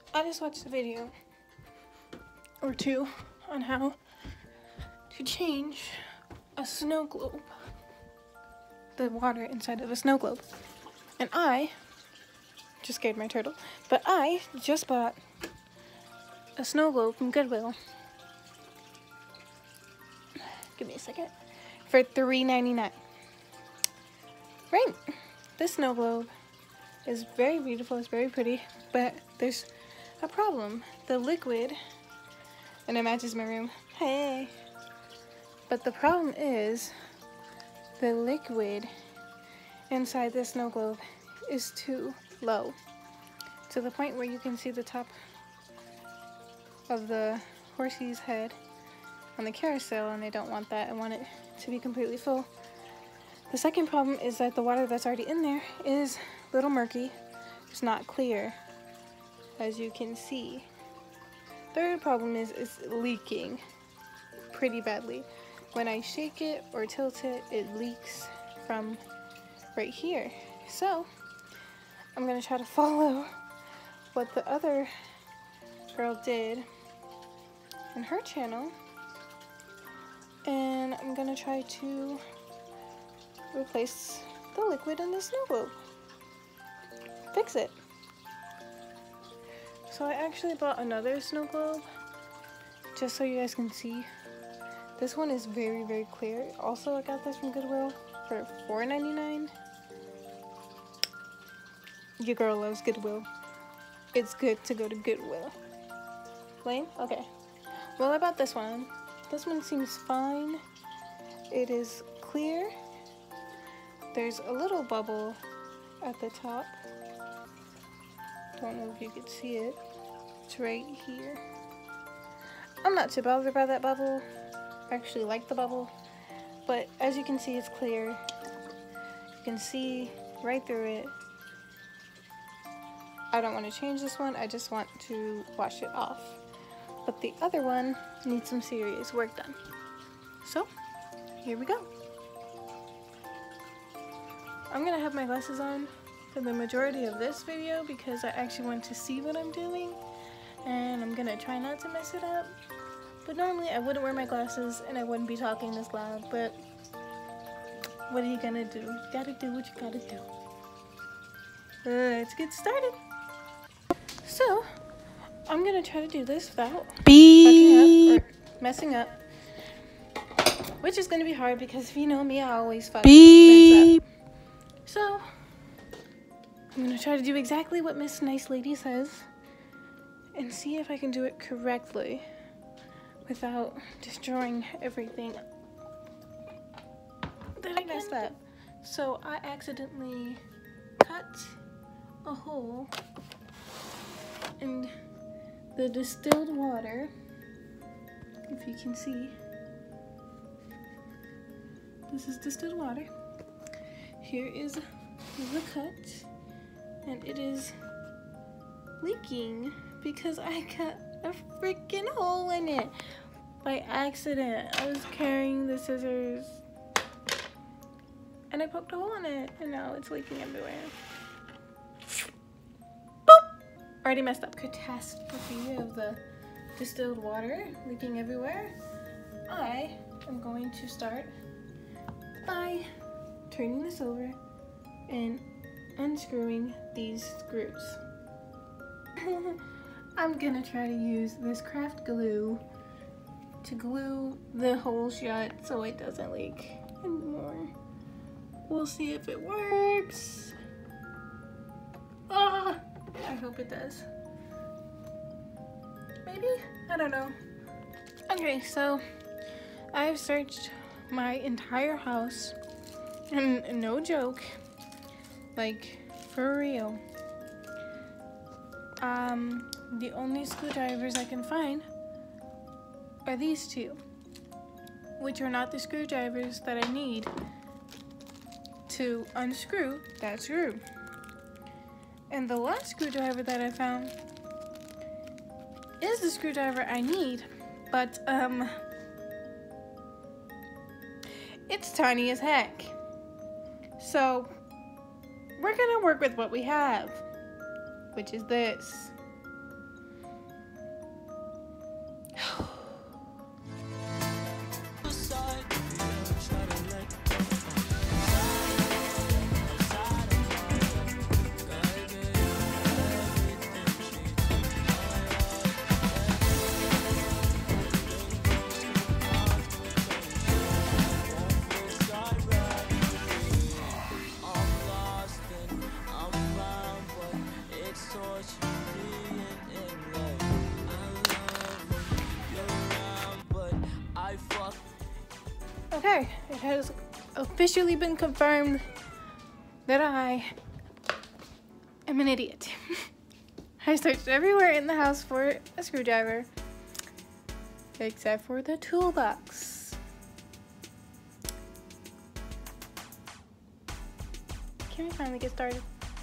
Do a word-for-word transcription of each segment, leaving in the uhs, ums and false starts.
I just watched a video or two on how to change a snow globe, the water inside of a snow globe. And I just scared my turtle, but I just bought a snow globe from Goodwill. Give me a second. For three ninety-nine. Right. This snow globe is very beautiful. It's very pretty, but there's a problem. The liquid, and it matches my room. Hey. But the problem is the liquid inside this snow globe is too low, to the point where you can see the top of the horsey's head on the carousel, and I don't want that. I want it to be completely full. The second problem is that the water that's already in there is a little murky. It's not clear, as you can see. Third problem is it's leaking pretty badly. When I shake it or tilt it, it leaks from right here. So I'm gonna try to follow what the other girl did on her channel, and I'm gonna try to replace the liquid in the snow globe. Fix it. So I actually bought another snow globe just so you guys can see. This one is very, very clear. Also, I got this from Goodwill for four ninety-nine. Your girl loves Goodwill. It's good to go to Goodwill. Lame? Okay. Well, I bought this one. This one seems fine. It is clear. There's a little bubble at the top. Don't know if you could see it. It's right here. I'm not too bothered by that bubble. I actually like the bubble. But as you can see, it's clear. You can see right through it. I don't want to change this one. I just want to wash it off. But the other one needs some serious work done. So, here we go. I'm gonna have my glasses on for the majority of this video because I actually want to see what I'm doing, and I'm gonna try not to mess it up. But normally I wouldn't wear my glasses and I wouldn't be talking this loud, but what are you gonna do? You gotta do what you gotta do. Uh, let's get started. So, I'm gonna try to do this without Beep. fucking up or messing up, which is gonna be hard because if you know me, I always fuck Beep. mess up. So, I'm gonna try to do exactly what Miss Nice Lady says and see if I can do it correctly without destroying everything that I messed up. So, I accidentally cut a hole in the distilled water, if you can see. This is distilled water. Here is the cut, and it is leaking because I cut a freaking hole in it by accident. I was carrying the scissors and I poked a hole in it, and now it's leaking everywhere. Boop! Already messed up. Catastrophe of the distilled water leaking everywhere. I am going to start by turning this over and unscrewing these screws. I'm gonna try to use this craft glue to glue the hole shut so it doesn't leak anymore. We'll see if it works. Ah, I hope it does. Maybe? I don't know. Okay, so I've searched my entire house, and no joke, like for real. Um, the only screwdrivers I can find are these two, which are not the screwdrivers that I need to unscrew that screw. And the last screwdriver that I found is the screwdriver I need, but um, it's tiny as heck. So we're gonna work with what we have, which is this. Okay, it has officially been confirmed that I am an idiot. I searched everywhere in the house for a screwdriver, except for the toolbox. Can we finally get started?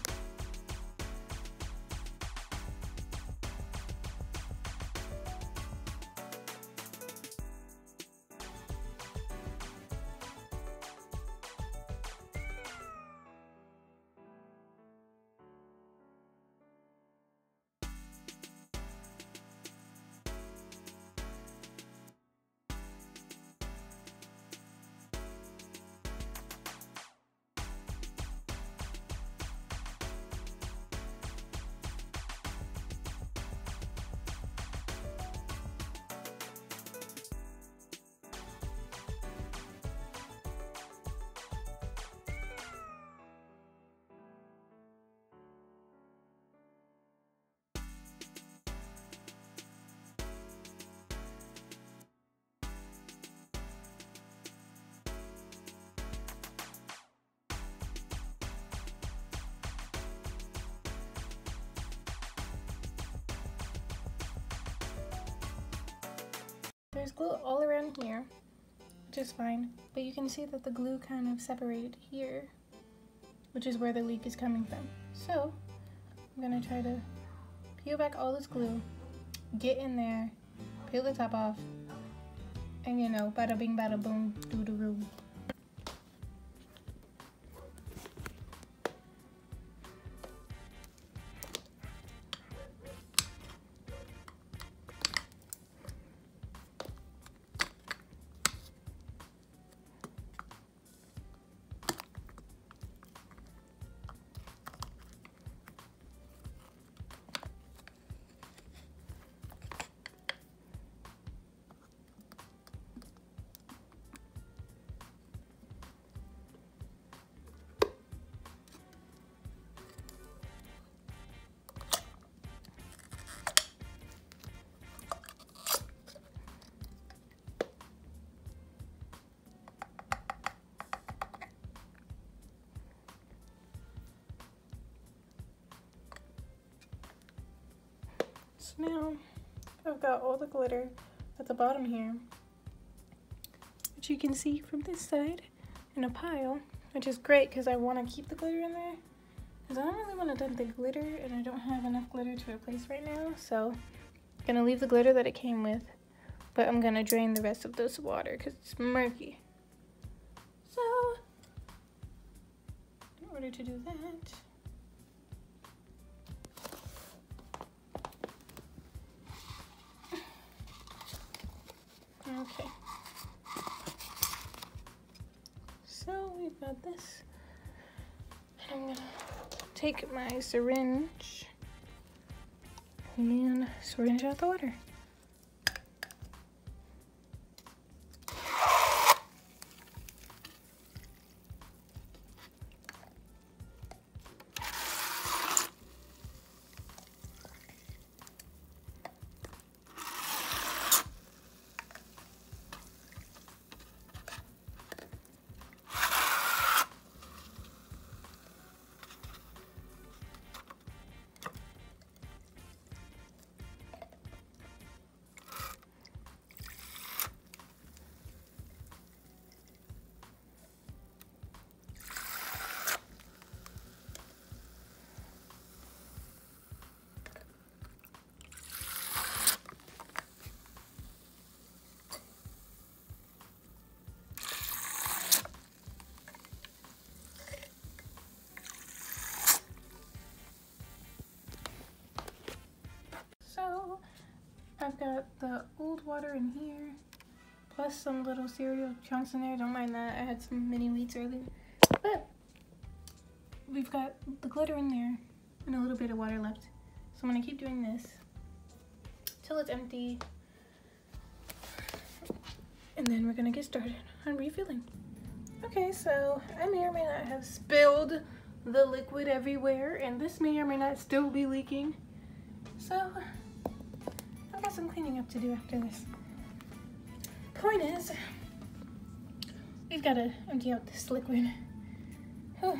There's glue all around here, which is fine, but you can see that the glue kind of separated here, which is where the leak is coming from. So I'm gonna try to peel back all this glue, get in there, peel the top off, and you know, bada bing bada boom, doo doo doo. So now I've got all the glitter at the bottom here, which you can see from this side in a pile, which is great because I want to keep the glitter in there because I don't really want to dump the glitter and I don't have enough glitter to replace right now. So I'm gonna leave the glitter that it came with, but I'm gonna drain the rest of this water because it's murky. So in order to do that, okay, so we've got this, and I'm gonna take my syringe and syringe out the water. So I've got the old water in here, plus some little cereal chunks in there. Don't mind that, I had some mini wheats earlier. But we've got the glitter in there and a little bit of water left. So I'm gonna keep doing this till it's empty. And then we're gonna get started on refilling. Okay, so I may or may not have spilled the liquid everywhere, and this may or may not still be leaking. So I've got some cleaning up to do after this. Point is, we've got to empty out this liquid. Whew.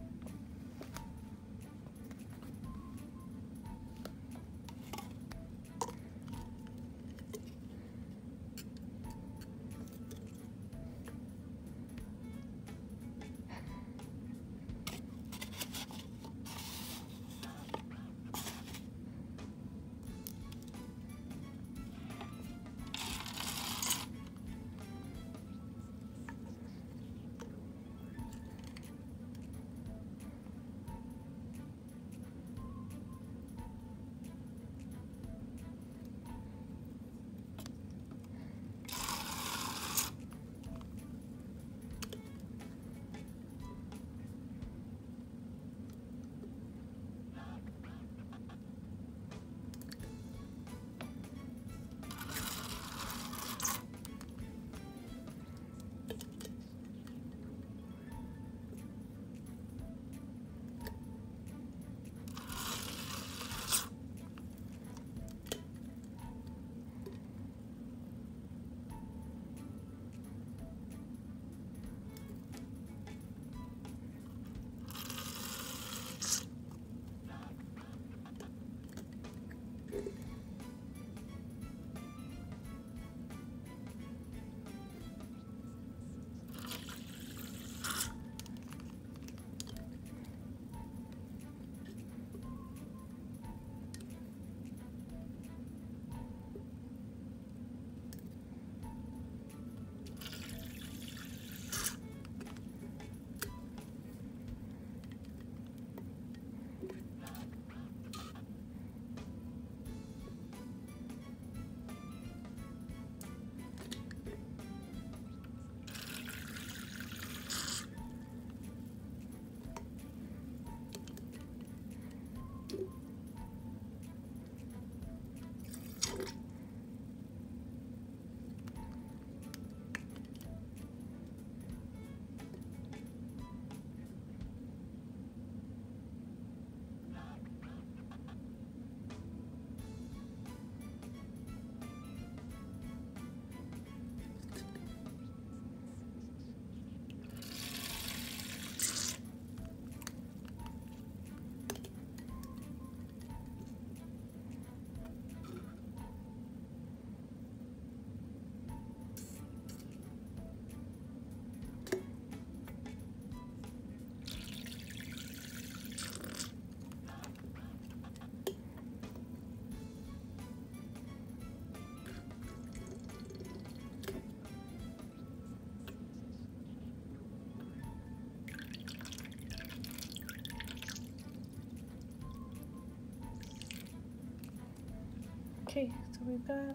Okay, so we've got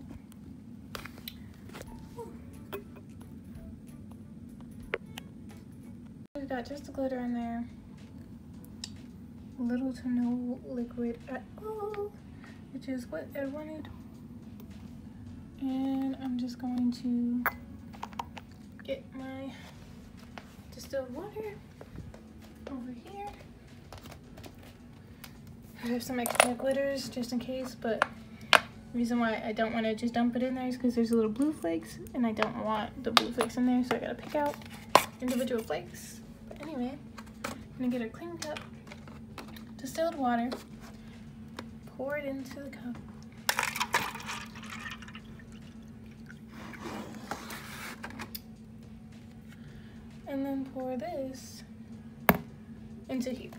we've got just the glitter in there, little to no liquid at all, which is what I wanted. And I'm just going to get my distilled water over here. I have some extra glitters just in case, but the reason why I don't want to just dump it in there is because there's little blue flakes, and I don't want the blue flakes in there, so I gotta pick out individual flakes. But anyway, I'm gonna get a clean cup, distilled water, pour it into the cup. And then pour this into here.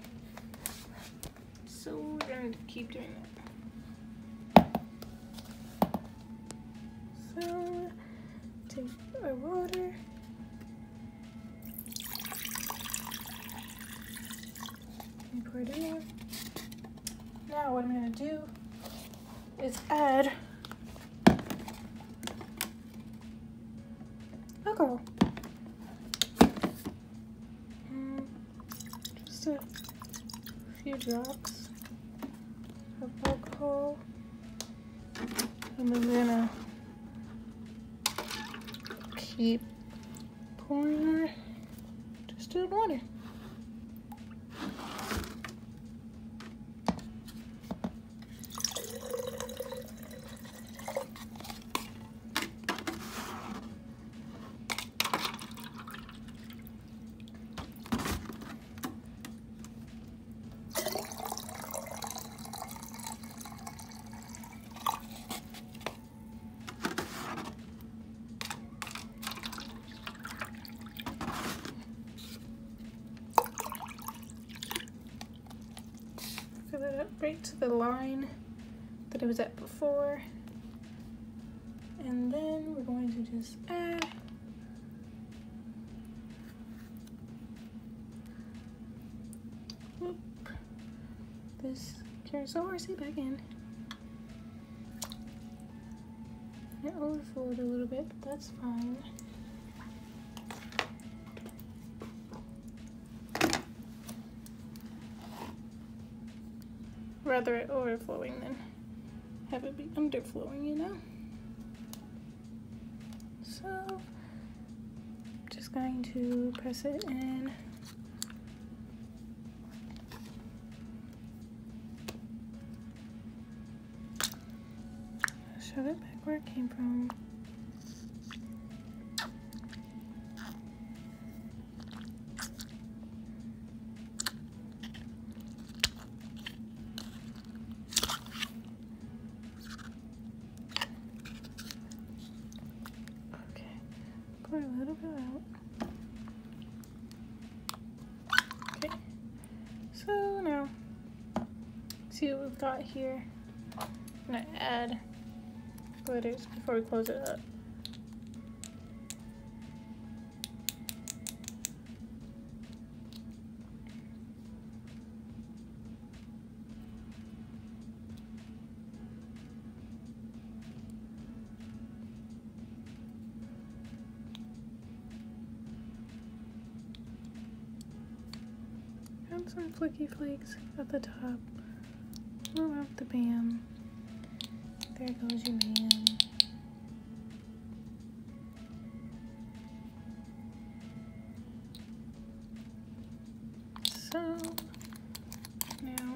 So we're going to keep doing that. So take our water. And pour it in there. Now what I'm going to do is add alcohol. Mm, just a few drops of alcohol. And then we're gonna keep pouring our distilled water. right to the line that it was at before. And then we're going to just add whoop, this carousel horsey back in. It overflowed a little bit, but that's fine. Rather it overflowing than have it be underflowing, you know? So, just going to press it in. Shove it back where it came from. Okay, pour a little bit out. Okay, so now, see what we've got here. I'm gonna add glitters before we close it up. And some flicky flakes at the top. Roll out the bam. There goes your man. So now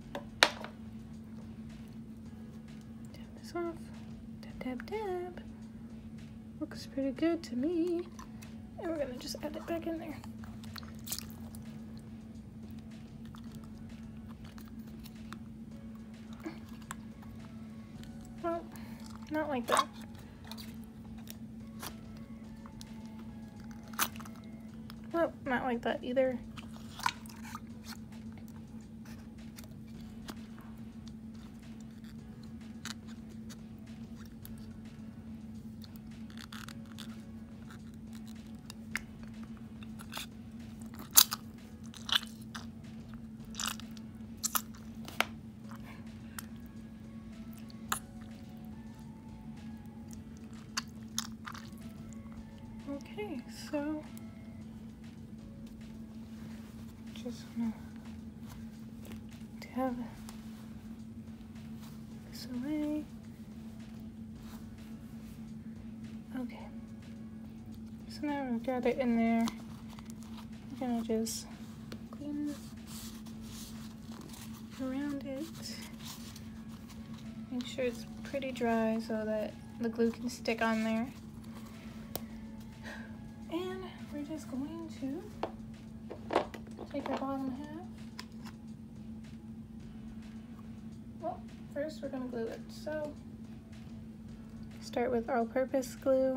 tap this off. Tap, tap, tap. Looks pretty good to me. And we're gonna just add it back in there. Well, not like that. Well, not like that either. Okay, so just want to have this away. Okay, so now we've got it in there. I'm gonna just clean around it. Make sure it's pretty dry so that the glue can stick on there. And we're just going to take our bottom half. Well, first we're going to glue it. So, start with all-purpose glue.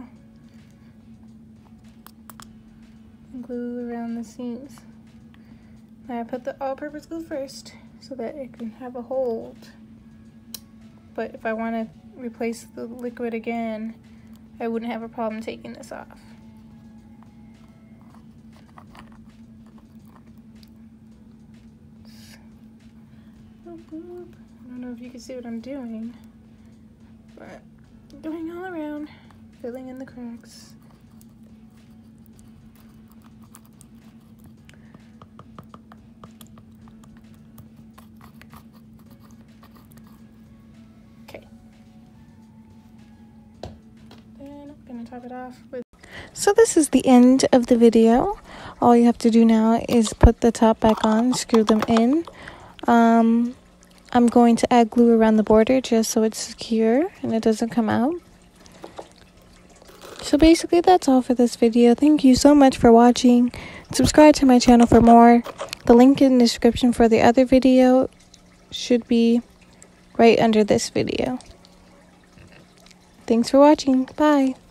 And glue around the seams. Now I put the all-purpose glue first so that it can have a hold. But if I want to replace the liquid again, I wouldn't have a problem taking this off. I don't know if you can see what I'm doing, but I'm going all around, filling in the cracks. Okay. Then I'm gonna top it off with. So this is the end of the video. All you have to do now is put the top back on, screw them in. Um, I'm going to add glue around the border just so it's secure and it doesn't come out. So basically that's all for this video. Thank you so much for watching. Subscribe to my channel for more. The link in the description for the other video should be right under this video. Thanks for watching. Bye.